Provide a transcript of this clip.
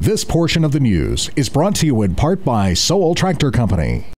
This portion of the news is brought to you in part by Sowell Tractor Company.